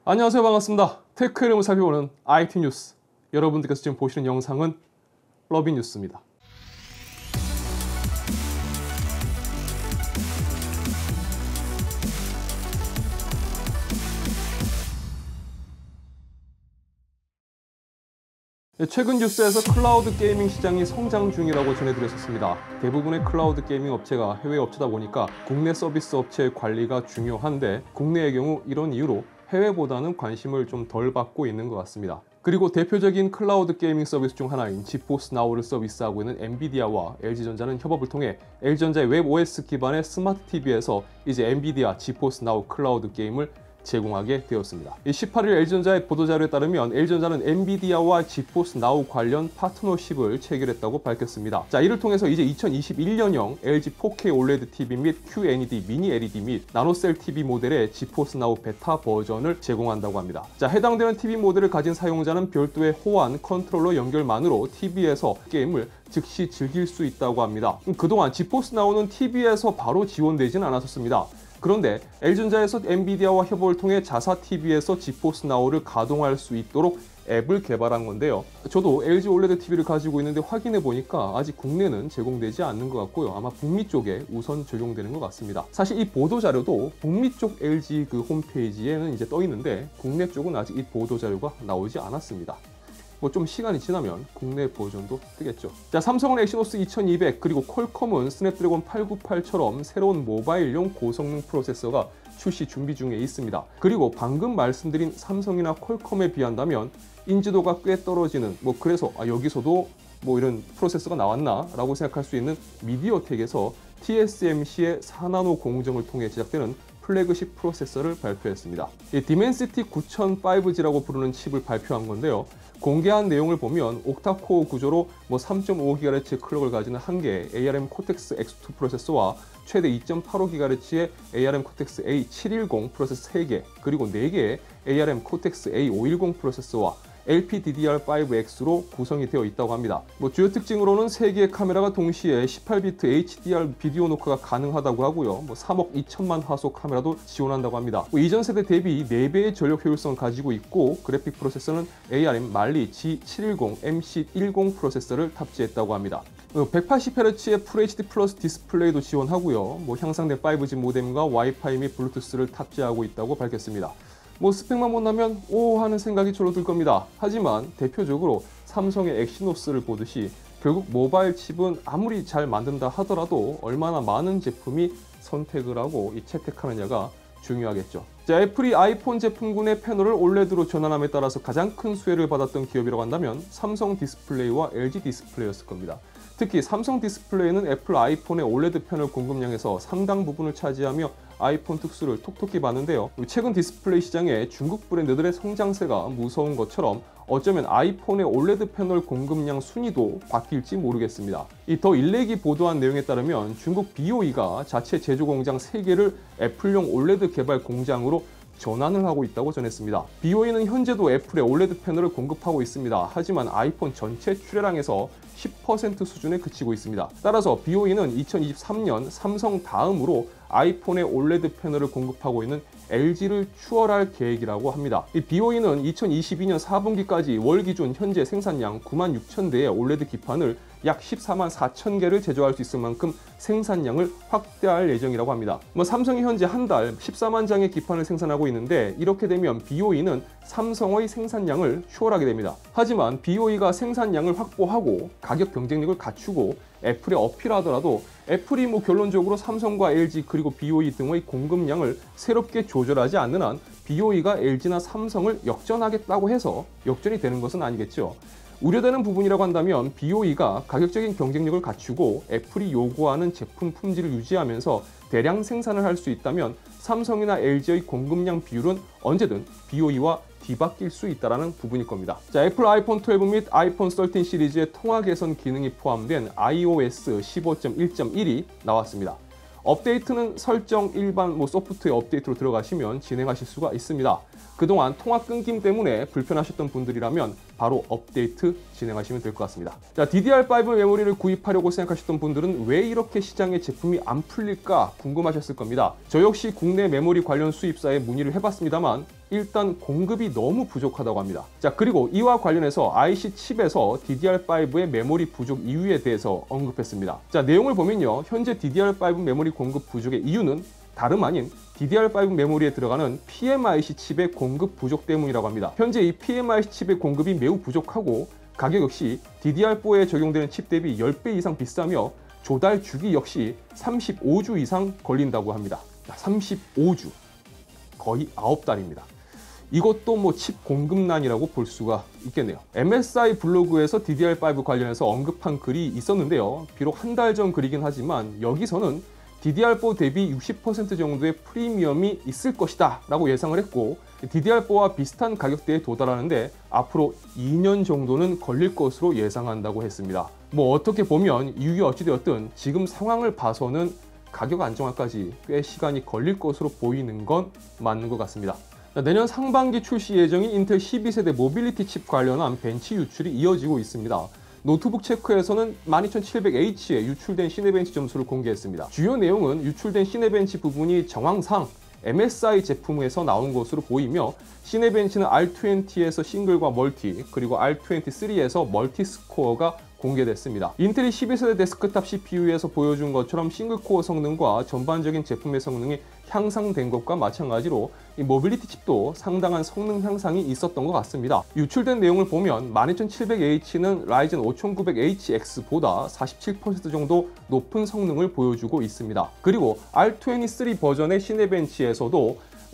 안녕하세요, 반갑습니다. 테크 이름을 살펴보는 IT 뉴스. 여러분들께서 지금 보시는 영상은 러비 뉴스입니다. 최근 뉴스에서 클라우드 게이밍 시장이 성장 중이라고 전해드렸었습니다. 대부분의 클라우드 게이밍 업체가 해외 업체다 보니까 국내 서비스 업체의 관리가 중요한데 국내의 경우 이런 이유로 해외보다는 관심을 좀 덜 받고 있는 것 같습니다. 그리고 대표적인 클라우드 게이밍 서비스 중 하나인 지포스 나우를 서비스하고 있는 엔비디아와 LG전자는 협업을 통해 LG전자의 웹OS 기반의 스마트 TV에서 이제 엔비디아 지포스 나우 클라우드 게임을 제공하게 되었습니다. 18일 LG전자의 보도자료에 따르면 LG전자는 엔비디아와 지포스 나우 관련 파트너십을 체결했다고 밝혔습니다. 자, 이를 통해서 이제 2021년형 LG 4K OLED TV 및 QNED 미니 LED 및 나노셀 TV 모델의 지포스 나우 베타 버전을 제공한다고 합니다. 자, 해당되는 TV 모델을 가진 사용자는 별도의 호환 컨트롤러 연결만으로 TV에서 게임을 즉시 즐길 수 있다고 합니다. 그동안 지포스 나우는 TV에서 바로 지원되지는 않았었습니다. 그런데 LG전자에서 엔비디아와 협업을 통해 자사 TV에서 지포스 나우를 가동할 수 있도록 앱을 개발한 건데요. 저도 LG OLED TV를 가지고 있는데 확인해 보니까 아직 국내는 제공되지 않는 것 같고요. 아마 북미 쪽에 우선 적용되는 것 같습니다. 사실 이 보도 자료도 북미 쪽 LG 그 홈페이지에는 이제 떠 있는데 국내 쪽은 아직 이 보도 자료가 나오지 않았습니다. 뭐 좀 시간이 지나면 국내 버전도 뜨겠죠. 자, 삼성은 엑시노스 2200 그리고 퀄컴은 스냅드래곤 898처럼 새로운 모바일용 고성능 프로세서가 출시 준비 중에 있습니다. 그리고 방금 말씀드린 삼성이나 퀄컴에 비한다면 인지도가 꽤 떨어지는 그래서 여기서도 이런 프로세서가 나왔나 라고 생각할 수 있는 미디어텍에서 TSMC의 4나노 공정을 통해 제작되는 플래그십 프로세서를 발표했습니다. 이 디멘시티 9005G라고 부르는 칩을 발표한 건데요. 공개한 내용을 보면 옥타코어 구조로 3.5GHz 클럭을 가지는 한 개의 ARM 코텍스 X2 프로세서와 최대 2.85GHz의 ARM 코텍스 A710 프로세서 3개, 그리고 4개의 ARM 코텍스 A510 프로세서와 LPDDR5X로 구성이 되어 있다고 합니다. 주요 특징으로는 3개의 카메라가 동시에 18비트 HDR 비디오 녹화가 가능하다고 하고요. 3억 2천만 화소 카메라도 지원한다고 합니다. 이전 세대 대비 4배의 전력 효율성을 가지고 있고 그래픽 프로세서는 ARM 말리 G710 MC10 프로세서를 탑재했다고 합니다. 180Hz의 FHD 플러스 디스플레이도 지원하고요. 향상된 5G 모뎀과 와이파이 및 블루투스를 탑재하고 있다고 밝혔습니다. 스펙만 본다면 오 하는 생각이 절로 들 겁니다. 하지만 대표적으로 삼성의 엑시노스를 보듯이 결국 모바일 칩은 아무리 잘 만든다 하더라도 얼마나 많은 제품이 선택을 하고 채택하느냐가 중요하겠죠. 자, 애플이 아이폰 제품군의 패널을 OLED로 전환함에 따라서 가장 큰 수혜를 받았던 기업이라고 한다면 삼성 디스플레이와 LG 디스플레이였을 겁니다. 특히 삼성 디스플레이는 애플 아이폰의 OLED 패널 공급량에서 상당 부분을 차지하며 아이폰 특수를 톡톡히 봤는데요. 최근 디스플레이 시장에 중국 브랜드들의 성장세가 무서운 것처럼 어쩌면 아이폰의 OLED 패널 공급량 순위도 바뀔지 모르겠습니다. 이 더 일렉이 보도한 내용에 따르면 중국 BOE가 자체 제조 공장 3개를 애플용 OLED 개발 공장으로 전환을 하고 있다고 전했습니다. BOE는 현재도 애플의 OLED 패널을 공급하고 있습니다. 하지만 아이폰 전체 출하량에서 10% 수준에 그치고 있습니다. 따라서 BOE는 2023년 삼성 다음으로 아이폰의 OLED 패널을 공급하고 있는 LG를 추월할 계획이라고 합니다. 이 BOE는 2022년 4분기까지 월 기준 현재 생산량 96,000대의 OLED 기판을 약 14만 4천 개를 제조할 수 있을 만큼 생산량을 확대할 예정이라고 합니다. 삼성이 현재 한 달 14만 장의 기판을 생산하고 있는데 이렇게 되면 BOE는 삼성의 생산량을 추월하게 됩니다. 하지만 BOE가 생산량을 확보하고 가격 경쟁력을 갖추고 애플에 어필하더라도 애플이 결론적으로 삼성과 LG 그리고 BOE 등의 공급량을 새롭게 조절하지 않는 한 BOE가 LG나 삼성을 역전하겠다고 해서 역전이 되는 것은 아니겠죠. 우려되는 부분이라고 한다면 BOE가 가격적인 경쟁력을 갖추고 애플이 요구하는 제품 품질을 유지하면서 대량 생산을 할 수 있다면 삼성이나 LG의 공급량 비율은 언제든 BOE와 뒤바뀔 수 있다는 부분일 겁니다. 자, 애플 아이폰 12 및 아이폰 13 시리즈의 통화 개선 기능이 포함된 iOS 15.1.1이 나왔습니다. 업데이트는 설정 일반 소프트웨어 업데이트로 들어가시면 진행하실 수가 있습니다. 그동안 통화 끊김 때문에 불편하셨던 분들이라면 바로 업데이트 진행하시면 될 것 같습니다. 자, DDR5 메모리를 구입하려고 생각하셨던 분들은 왜 이렇게 시장에 제품이 안 풀릴까 궁금하셨을 겁니다. 저 역시 국내 메모리 관련 수입사에 문의를 해봤습니다만 일단 공급이 너무 부족하다고 합니다. 자, 그리고 이와 관련해서 IC 칩에서 DDR5의 메모리 부족 이유에 대해서 언급했습니다. 자, 내용을 보면요, 현재 DDR5 메모리 공급 부족의 이유는 다름 아닌 DDR5 메모리에 들어가는 PMIC 칩의 공급 부족 때문이라고 합니다. 현재 이 PMIC 칩의 공급이 매우 부족하고 가격 역시 DDR4에 적용되는 칩 대비 10배 이상 비싸며 조달 주기 역시 35주 이상 걸린다고 합니다. 35주, 거의 9달입니다. 이것도 뭐 칩 공급난이라고 볼 수가 있겠네요. MSI 블로그에서 DDR5 관련해서 언급한 글이 있었는데요. 비록 한 달 전 글이긴 하지만 여기서는 DDR4 대비 60% 정도의 프리미엄이 있을 것이다 라고 예상을 했고, DDR4와 비슷한 가격대에 도달하는데 앞으로 2년 정도는 걸릴 것으로 예상한다고 했습니다. 뭐 어떻게 보면 이유가 어찌되었든 지금 상황을 봐서는 가격 안정화까지 꽤 시간이 걸릴 것으로 보이는 건 맞는 것 같습니다. 내년 상반기 출시 예정인 인텔 12세대 모빌리티 칩 관련한 벤치 유출이 이어지고 있습니다. 노트북 체크에서는 12700H에 유출된 시네벤치 점수를 공개했습니다. 주요 내용은 유출된 시네벤치 부분이 정황상 MSI 제품에서 나온 것으로 보이며, 시네벤치는 R20에서 싱글과 멀티, 그리고 R23에서 멀티 스코어가 공개됐습니다. 인텔이 12세대 데스크탑 CPU에서 보여준 것처럼 싱글코어 성능과 전반적인 제품의 성능이 향상된 것과 마찬가지로 이 모빌리티 칩도 상당한 성능 향상이 있었던 것 같습니다. 유출된 내용을 보면 12700H는 라이젠 5900HX보다 47% 정도 높은 성능을 보여주고 있습니다. 그리고 R23 버전의 시네벤치에서도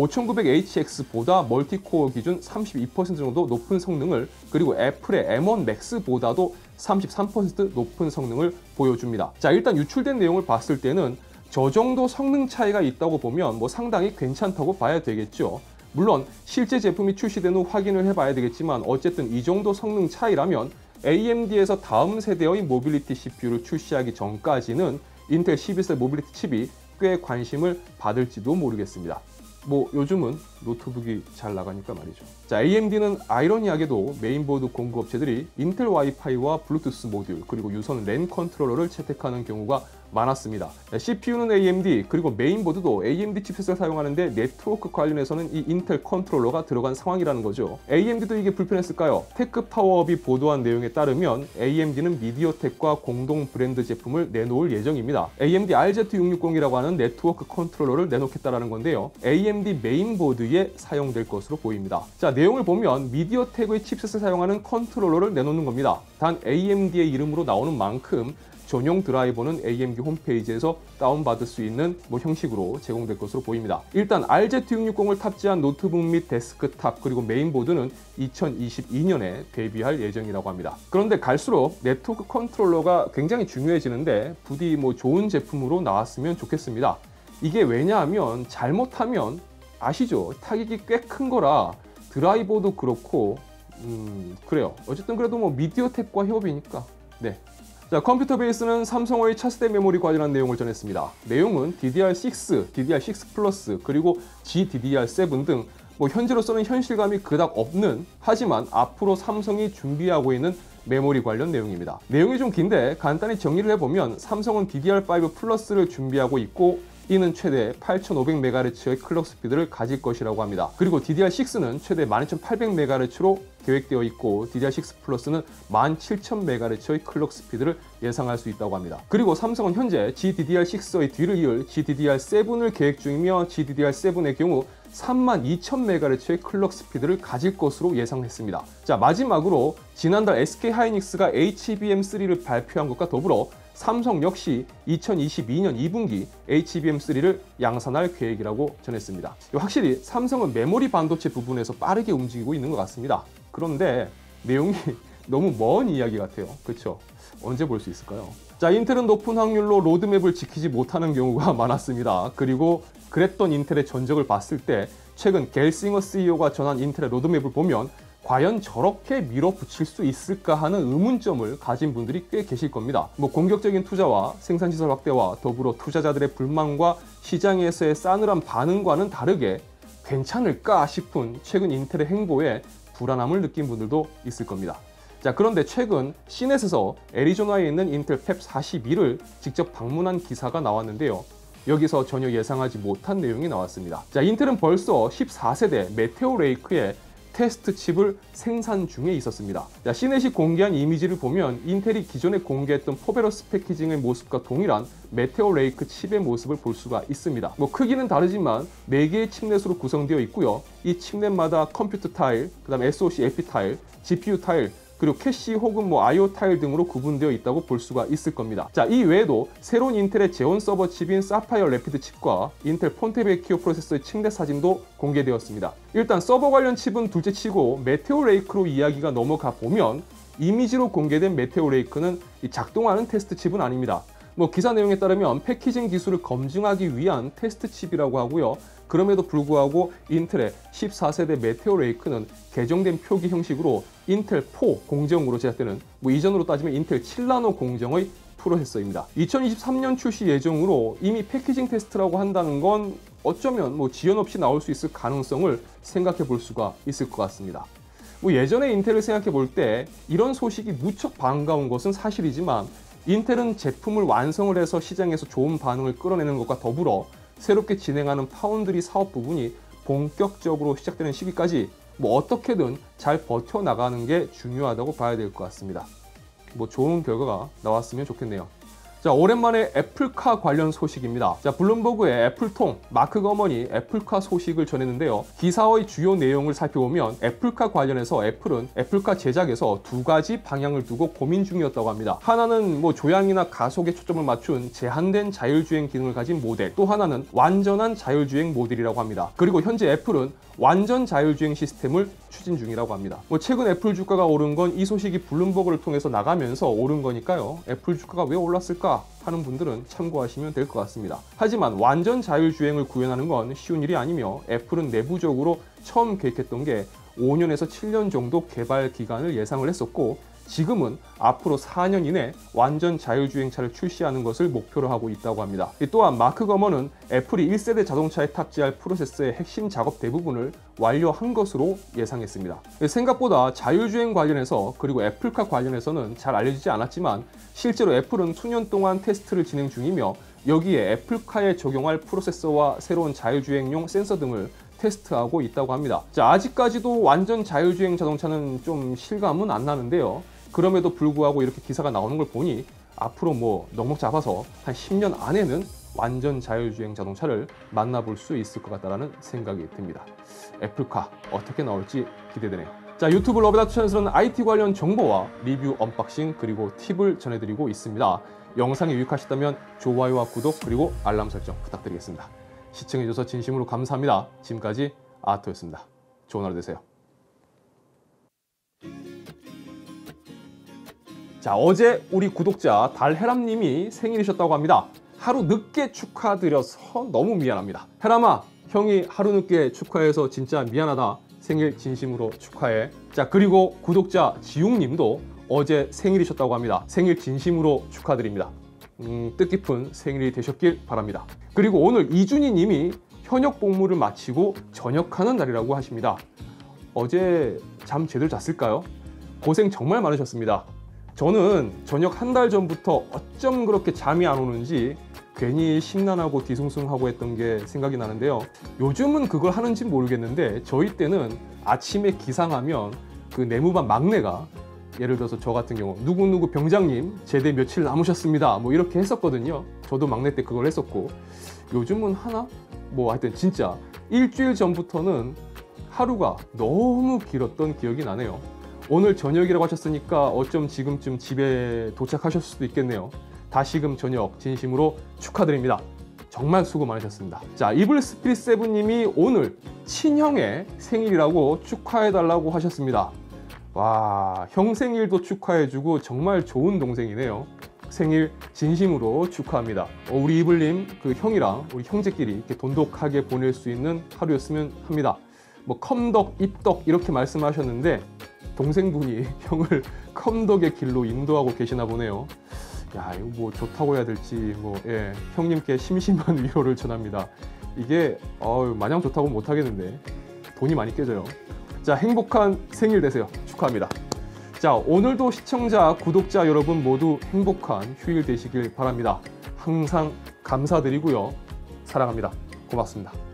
5900HX보다 멀티코어 기준 32% 정도 높은 성능을, 그리고 애플의 M1 Max보다도 33% 높은 성능을 보여줍니다. 자, 일단 유출된 내용을 봤을 때는 저 정도 성능 차이가 있다고 보면 뭐 상당히 괜찮다고 봐야 되겠죠. 물론 실제 제품이 출시된 후 확인을 해봐야 되겠지만 어쨌든 이 정도 성능 차이라면 AMD에서 다음 세대의 모빌리티 CPU를 출시하기 전까지는 인텔 12세 모빌리티 칩이 꽤 관심을 받을지도 모르겠습니다. 뭐 요즘은 노트북이 잘 나가니까 말이죠. 자, AMD는 아이러니하게도 메인보드 공급업체들이 인텔 와이파이와 블루투스 모듈, 그리고 유선 랜 컨트롤러를 채택하는 경우가 많았습니다. CPU는 AMD, 그리고 메인보드도 AMD 칩셋을 사용하는데 네트워크 관련해서는 이 인텔 컨트롤러가 들어간 상황이라는 거죠. AMD도 이게 불편했을까요? 테크파워업이 보도한 내용에 따르면 AMD는 미디어텍과 공동 브랜드 제품을 내놓을 예정입니다. AMD RZ660이라고 하는 네트워크 컨트롤러를 내놓겠다라는 건데요. AMD 메인보드에 사용될 것으로 보입니다. 자, 내용을 보면 미디어텍의 칩셋을 사용하는 컨트롤러를 내놓는 겁니다. 단 AMD의 이름으로 나오는 만큼 전용 드라이버는 AMD 홈페이지에서 다운받을 수 있는 형식으로 제공될 것으로 보입니다. 일단 RZ660을 탑재한 노트북 및 데스크탑, 그리고 메인보드는 2022년에 데뷔할 예정이라고 합니다. 그런데 갈수록 네트워크 컨트롤러가 굉장히 중요해지는데 부디 좋은 제품으로 나왔으면 좋겠습니다. 이게 왜냐하면 잘못하면 아시죠? 타격이 꽤 큰 거라 드라이버도 그렇고 그래요. 어쨌든 그래도 미디어텍과 협업이니까. 네. 자, 컴퓨터 베이스는 삼성의 차세대 메모리 관련한 내용을 전했습니다. 내용은 DDR6, DDR6 플러스, 그리고 GDDR7 등 현재로서는 현실감이 그닥 없는, 하지만 앞으로 삼성이 준비하고 있는 메모리 관련 내용입니다. 내용이 좀 긴데 간단히 정리를 해보면 삼성은 DDR5 플러스를 준비하고 있고 이는 최대 8500MHz의 클럭 스피드를 가질 것이라고 합니다. 그리고 DDR6는 최대 12800MHz로 계획되어 있고 DDR6 플러스는 17000MHz의 클럭 스피드를 예상할 수 있다고 합니다. 그리고 삼성은 현재 GDDR6의 뒤를 이을 GDDR7을 계획 중이며 GDDR7의 경우 32000MHz의 클럭 스피드를 가질 것으로 예상했습니다. 자, 마지막으로 지난달 SK하이닉스가 HBM3를 발표한 것과 더불어 삼성 역시 2022년 2분기 HBM3를 양산할 계획이라고 전했습니다. 확실히 삼성은 메모리 반도체 부분에서 빠르게 움직이고 있는 것 같습니다. 그런데 내용이 너무 먼 이야기 같아요. 그렇죠? 언제 볼 수 있을까요? 자, 인텔은 높은 확률로 로드맵을 지키지 못하는 경우가 많았습니다. 그리고 그랬던 인텔의 전적을 봤을 때 최근 겔싱어 CEO가 전한 인텔의 로드맵을 보면 과연 저렇게 밀어붙일 수 있을까 하는 의문점을 가진 분들이 꽤 계실 겁니다. 공격적인 투자와 생산시설 확대와 더불어 투자자들의 불만과 시장에서의 싸늘한 반응과는 다르게 괜찮을까 싶은 최근 인텔의 행보에 불안함을 느낀 분들도 있을 겁니다. 자, 그런데 최근 시넷에서 애리조나에 있는 인텔 팹 42를 직접 방문한 기사가 나왔는데요. 여기서 전혀 예상하지 못한 내용이 나왔습니다. 자, 인텔은 벌써 14세대 메테오 레이크의 테스트 칩을 생산 중에 있었습니다. 자, 시넷이 공개한 이미지를 보면 인텔이 기존에 공개했던 포베러스 패키징의 모습과 동일한 메테오 레이크 칩의 모습을 볼 수가 있습니다. 크기는 다르지만 4개의 칩넷으로 구성되어 있고요. 이 칩넷마다 컴퓨터 타일, 그 다음 SoC 에피 타일, GPU 타일, 그리고 캐시 혹은 IO 타일 등으로 구분되어 있다고 볼 수가 있을 겁니다. 자, 이 외에도 새로운 인텔의 제온 서버 칩인 사파이어 레피드 칩과 인텔 폰테베키오 프로세서의 칩넷 사진도 공개되었습니다. 일단 서버 관련 칩은 둘째 치고 메테오 레이크로 이야기가 넘어가 보면 이미지로 공개된 메테오 레이크는 작동하는 테스트 칩은 아닙니다. 기사 내용에 따르면 패키징 기술을 검증하기 위한 테스트 칩이라고 하고요. 그럼에도 불구하고 인텔의 14세대 메테오 레이크는 개정된 표기 형식으로 인텔 4 공정으로 제작되는 이전으로 따지면 인텔 7나노 공정의 프로세서입니다. 2023년 출시 예정으로 이미 패키징 테스트라고 한다는 건 어쩌면 지연 없이 나올 수 있을 가능성을 생각해 볼 수가 있을 것 같습니다. 예전에 인텔을 생각해 볼 때 이런 소식이 무척 반가운 것은 사실이지만 인텔은 제품을 완성을 해서 시장에서 좋은 반응을 끌어내는 것과 더불어 새롭게 진행하는 파운드리 사업 부분이 본격적으로 시작되는 시기까지 어떻게든 잘 버텨나가는 게 중요하다고 봐야 될 것 같습니다. 좋은 결과가 나왔으면 좋겠네요. 자, 오랜만에 애플카 관련 소식입니다. 자, 블룸버그의 애플통 마크 거먼이 애플카 소식을 전했는데요. 기사의 주요 내용을 살펴보면 애플카 관련해서 애플은 애플카 제작에서 두 가지 방향을 두고 고민 중이었다고 합니다. 하나는 조향이나 가속에 초점을 맞춘 제한된 자율주행 기능을 가진 모델, 또 하나는 완전한 자율주행 모델이라고 합니다. 그리고 현재 애플은 완전 자율주행 시스템을 추진 중이라고 합니다. 최근 애플 주가가 오른 건 이 소식이 블룸버그를 통해서 나가면서 오른 거니까요. 애플 주가가 왜 올랐을까 하는 분들은 참고하시면 될 것 같습니다. 하지만 완전 자율주행을 구현하는 건 쉬운 일이 아니며 애플은 내부적으로 처음 계획했던 게 5년에서 7년 정도 개발 기간을 예상을 했었고, 지금은 앞으로 4년 이내 완전 자율주행차를 출시하는 것을 목표로 하고 있다고 합니다. 또한 마크 거먼은 애플이 1세대 자동차에 탑재할 프로세서의 핵심 작업 대부분을 완료한 것으로 예상했습니다. 생각보다 자율주행 관련해서 그리고 애플카 관련해서는 잘 알려지지 않았지만 실제로 애플은 수년 동안 테스트를 진행 중이며 여기에 애플카에 적용할 프로세서와 새로운 자율주행용 센서 등을 테스트하고 있다고 합니다. 자, 아직까지도 완전 자율주행 자동차는 좀 실감은 안 나는데요. 그럼에도 불구하고 이렇게 기사가 나오는 걸 보니 앞으로 넉넉 잡아서 한 10년 안에는 완전 자율주행 자동차를 만나볼 수 있을 것 같다는 생각이 듭니다. 애플카 어떻게 나올지 기대되네요. 자, 유튜브 러브다투 채널에서는 IT 관련 정보와 리뷰, 언박싱, 그리고 팁을 전해드리고 있습니다. 영상이 유익하셨다면 좋아요와 구독, 그리고 알람 설정 부탁드리겠습니다. 시청해주셔서 진심으로 감사합니다. 지금까지 아토였습니다. 좋은 하루 되세요. 자, 어제 우리 구독자 달해람님이 생일이셨다고 합니다. 하루 늦게 축하드려서 너무 미안합니다. 해람아, 형이 하루 늦게 축하해서 진짜 미안하다. 생일 진심으로 축하해. 자, 그리고 구독자 지웅님도 어제 생일이셨다고 합니다. 생일 진심으로 축하드립니다. 뜻깊은 생일이 되셨길 바랍니다. 그리고 오늘 이준희 님이 현역 복무를 마치고 전역하는 날이라고 하십니다. 어제 잠 제대로 잤을까요? 고생 정말 많으셨습니다. 저는 전역 한 달 전부터 어쩜 그렇게 잠이 안 오는지 괜히 심란하고 뒤숭숭하고 했던 게 생각이 나는데요. 요즘은 그걸 하는지 모르겠는데 저희 때는 아침에 기상하면 그 내무반 막내가 예를 들어서 저 같은 경우 누구누구 병장님 제대 며칠 남으셨습니다 이렇게 했었거든요. 저도 막내 때 그걸 했었고, 요즘은 하나? 하여튼 진짜 일주일 전부터는 하루가 너무 길었던 기억이 나네요. 오늘 저녁이라고 하셨으니까 어쩜 지금쯤 집에 도착하셨을 수도 있겠네요. 다시금 저녁 진심으로 축하드립니다. 정말 수고 많으셨습니다. 자, 이블 스피릿 세븐님이 오늘 친형의 생일이라고 축하해달라고 하셨습니다. 와, 형 생일도 축하해주고 정말 좋은 동생이네요. 생일 진심으로 축하합니다. 우리 이블님 그 형이랑 우리 형제끼리 이렇게 돈독하게 보낼 수 있는 하루였으면 합니다. 컴덕, 입덕 이렇게 말씀하셨는데 동생분이 형을 컴덕의 길로 인도하고 계시나 보네요. 야, 이거 좋다고 해야 될지 형님께 심심한 위로를 전합니다. 이게 마냥 좋다고 못 하겠는데 돈이 많이 깨져요. 자, 행복한 생일 되세요. 축하합니다. 자, 오늘도 시청자, 구독자 여러분 모두 행복한 휴일 되시길 바랍니다. 항상 감사드리고요. 사랑합니다. 고맙습니다.